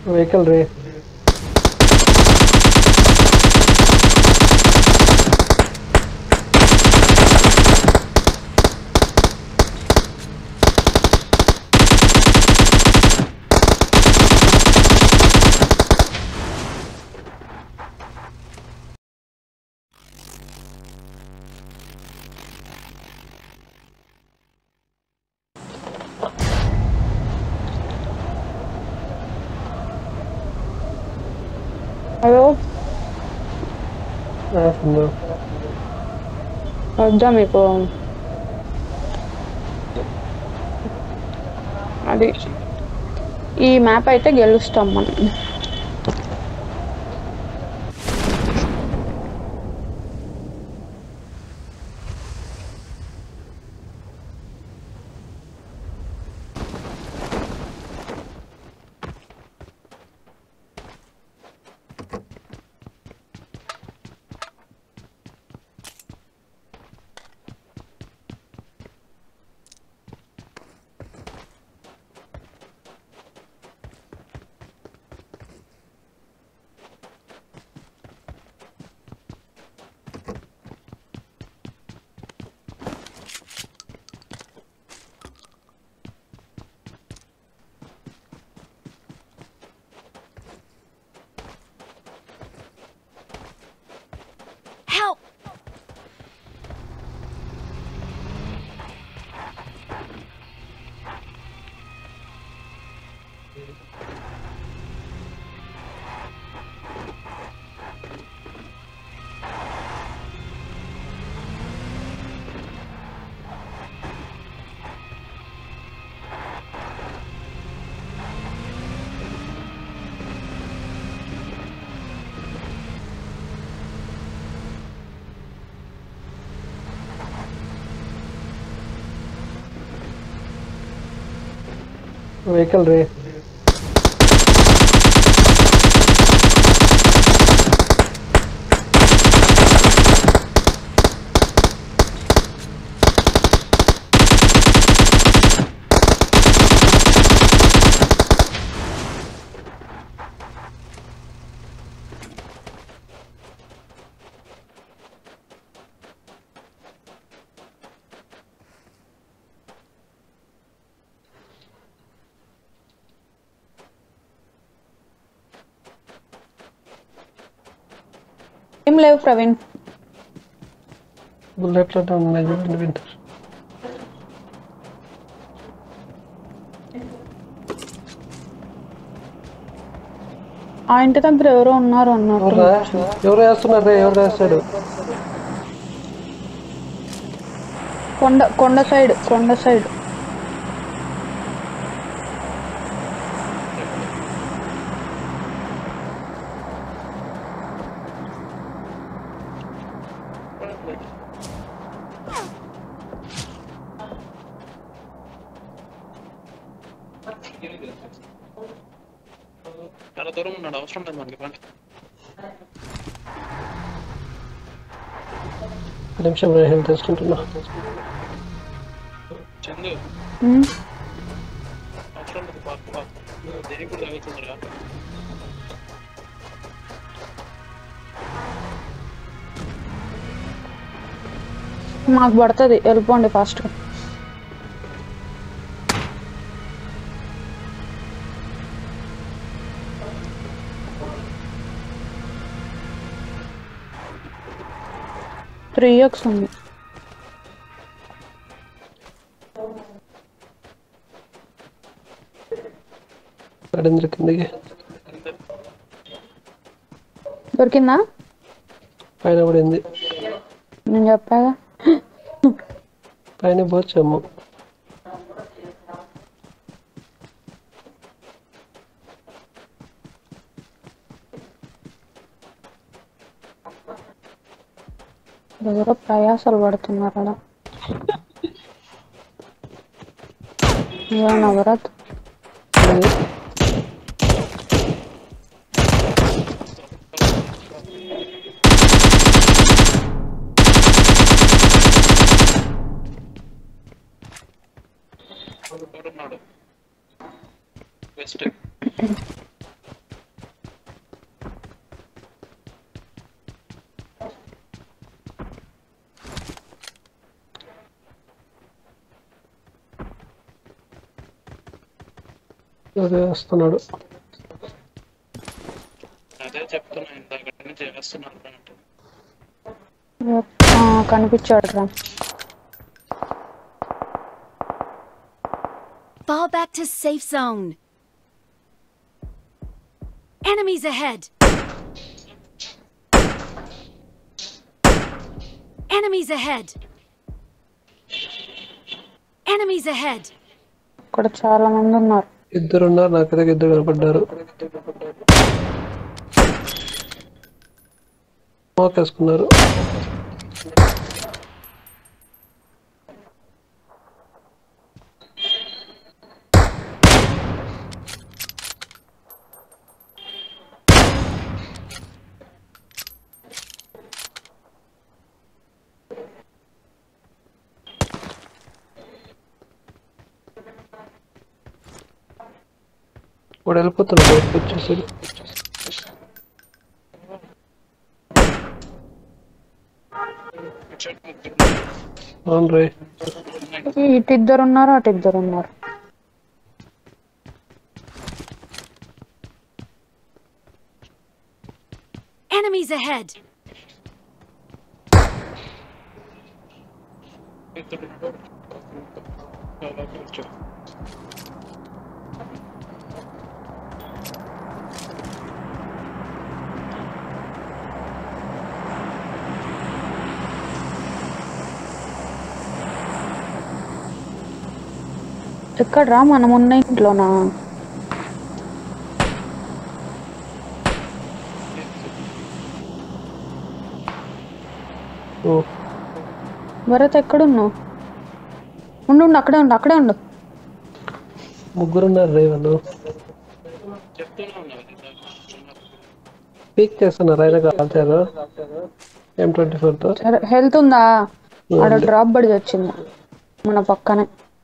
Vehicle రే. Hello వద్దా మీకు అది ఈ మ్యాప్ అయితే గెలుస్తాం మనం. Help! వెహికల్ రే. ఏం లేవు ప్రవీణ్. బుల్లెట్లతో ఉన్నాయి చూడండి వింటర్. ఆ ఇంటి దగ్గర ఎవరో ఉన్నారు అన్నట్టు. ఎవరు వేస్తున్నారు రే? ఎవరు వేస్తాడు? కొండ సైడ్ చాలా దూరం ఉన్నాడు, అవసరం లేదు మనకి. నిమిషం హెల్త్ తీసుకుంటున్నా. చందు అవసరం లేదు, దేనికి కూడా తగ్గుతుందిరా. మాకు పడుతుంది, వెళ్ళిపోండి ఫాస్ట్గా. త్రీ ఎక్స్ ఉంది. దొరికిందా? పైన పడింది. నేను చెప్పాగా పైన పోవచ్చాము. ఎవరో ప్రయాసాలు పడుతున్నారు అలా. నవరత్ వెస్ట్ అదే వస్తున్నాడు. అదే చెప్తున్నా ఇందాక నుంచి చేస్తున్నారు అంటే కనిపించాడు రా. Fall back to safe zone. Enemies ahead. Enemies ahead. Enemies ahead. ఇక్కడ చాలా మంది ఉన్నారు. ఇద్దరున్నారు, నాకైతే ఇద్దరు కనపడ్డారు. మోకేసుకున్నారు. వాడు వెళ్ళిపోతున్నాడు బయటకు వచ్చేసాడు. అవును రే. ఇటు ఇద్దరు ఉన్నారు, అటు ఇద్దరు ఉన్నారు. Enemies ahead. ఎక్కడ్రా మనం ఉన్న ఇంట్లోనా? ఓ భరత్ ఎక్కడున్నావు? ఉండు ఉండు, అక్కడే ఉండు, అక్కడే ఉండు. ముగ్గురున్నారు రే వాళ్ళు. చెప్తూనే ఉన్నారు పీక్ చేస్తున్నారు, అయినా కాల్చారు M24తో. సరే, హెల్త్ ఉందా? ఆడ ఉంది. డ్రాప్ పడి వచ్చింది మన పక్కనే.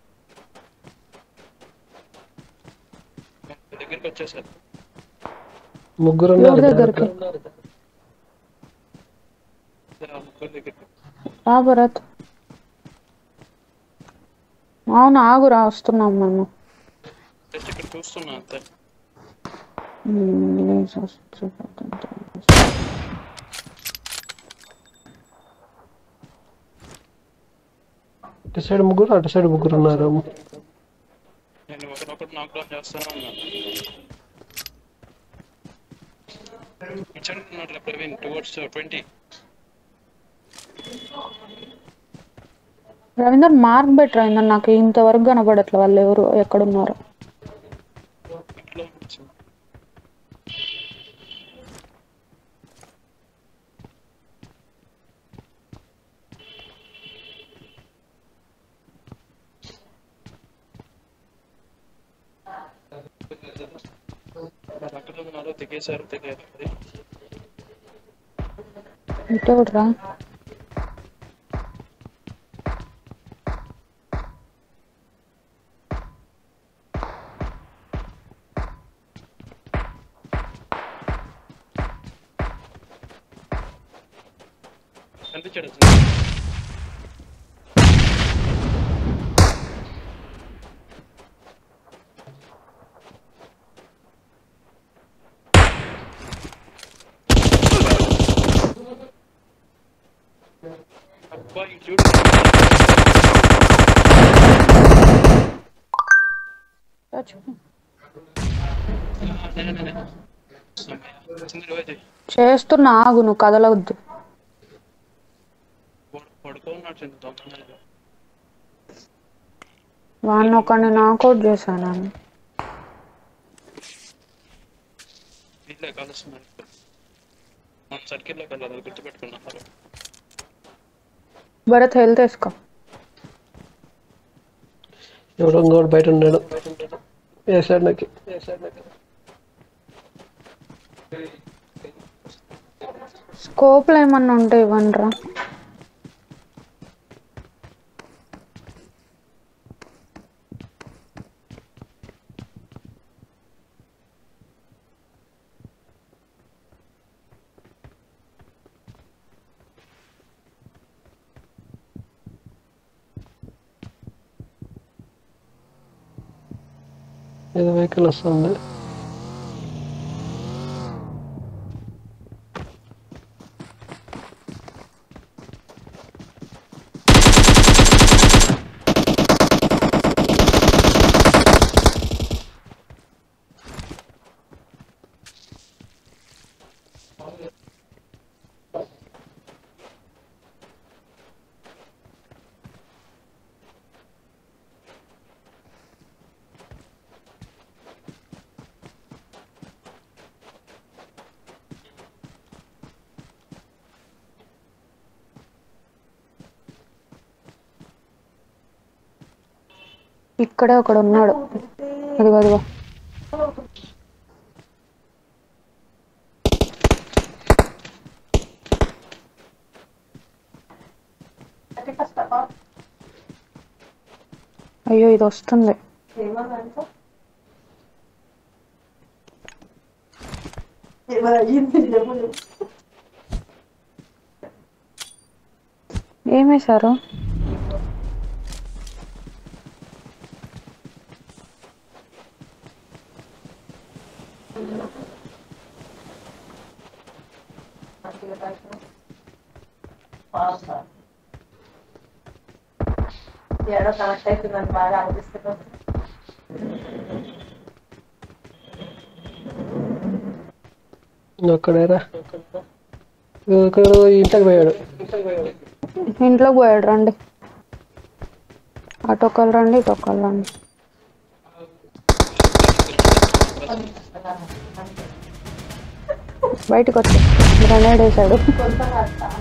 దగ్గరికి వచ్చేసారు. ముగ్గురున్నారు ఎవరి దగ్గరికి? ముగ్గురు దగ్గరికి రా భరత్. అవును, ఆగురా, వస్తున్నాం మేము. జస్ట్ ఇక్కడ చూస్తున్నా అంతే. ఇటు సైడ్ ముగ్గురు, అటు సైడ్ ముగ్గురు ఉన్నారు. నేను ఒకరినొకటి నాక్ డౌన్ చేస్తానే ఉన్నాను. ఇచ్చాడుతున్నారు ప్రవీణ్ టువర్డ్స్ 20. రవీందర్ మార్క్ బెట్ రవీందర్, నాకు ఇంతవరకు కనపడట్లే వాళ్ళు ఎవరు ఎక్కడున్నారు. ఇంట్లో వచ్చింది. అక్కడ ఉన్నారో దిగేశారు తెలియదు. ఇటు రా. కనిపించాడు అబ్బాయి చూడు. చేస్తున్నా, ఆగు, నువ్వు కదలవద్దు. పడుకోన్నాడు చిన్న తొందరగా. వాడిని ఒకడిని నాకౌట్ చేశాను. వీళ్ళే కలుస్తున్నారు. మన సర్కిల్లోకి వెళ్ళాలి, గుర్తుపెట్టుకున్నారు. భరత్ హెల్త్ వేసుకో. ఎవడో ఇంకోటి బయట ఉన్నాడు. వేసాడు నాకు. స్కోప్లు ఏమన్నా ఉంటే ఇవ్వండి రా. ఏదో వెహికల్ వస్తుంది. ఇక్కడే ఒకడు ఉన్నాడు. అదిగో అదిగో. అయ్యో ఇది వస్తుంది. ఏమేశారు? ఏడో కనెక్ట్ అవుతుందని బాగా అనిపిస్తుంది. అక్కడేరా ఇక్కడ ఇంట్లోకి పోయాడు. ఇంట్లోకి పోయాడు. రండి, అటొక్కలు రండి, ఇటొక్కలు రండి. బయటకు వచ్చి గ్రనేడ్ వేసాడు.